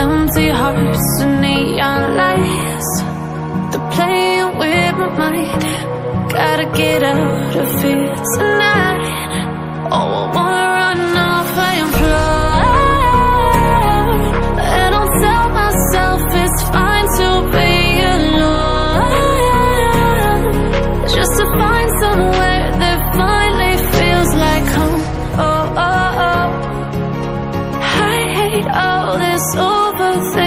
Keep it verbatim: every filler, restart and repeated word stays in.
empty hearts and neon lights. They're playing with my mind. Gotta get out of here tonight. Oh, I wanna run off and fly, and I'll tell myself it's fine to be alone, just to find somewhere that finally feels like home. Oh, oh, oh. I hate all this overthinking.